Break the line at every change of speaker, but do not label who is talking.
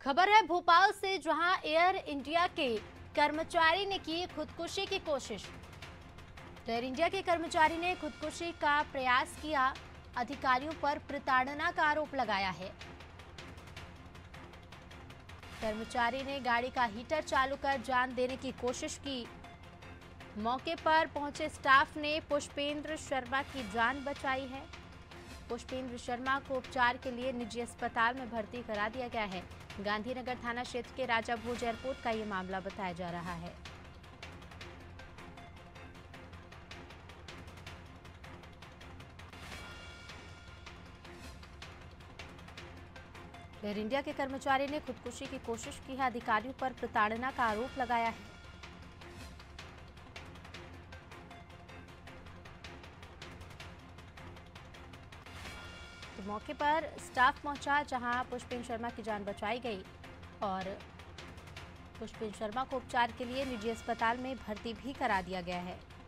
खबर है भोपाल से, जहां एयर इंडिया के कर्मचारी ने की खुदकुशी की कोशिश। तो एयर इंडिया के कर्मचारी ने खुदकुशी का प्रयास किया, अधिकारियों पर प्रताड़ना का आरोप लगाया है। कर्मचारी ने गाड़ी का हीटर चालू कर जान देने की कोशिश की। मौके पर पहुंचे स्टाफ ने पुष्पेंद्र शर्मा की जान बचाई है। पुष्पेंद्र शर्मा को उपचार के लिए निजी अस्पताल में भर्ती करा दिया गया है। गांधीनगर थाना क्षेत्र के राजा भोज एयरपोर्ट का ये मामला बताया जा रहा है। एयर इंडिया के कर्मचारी ने खुदकुशी की कोशिश की है, अधिकारियों पर प्रताड़ना का आरोप लगाया है। तो मौके पर स्टाफ पहुंचा, जहां पुष्पेंद्र शर्मा की जान बचाई गई और पुष्पेंद्र शर्मा को उपचार के लिए निजी अस्पताल में भर्ती भी करा दिया गया है।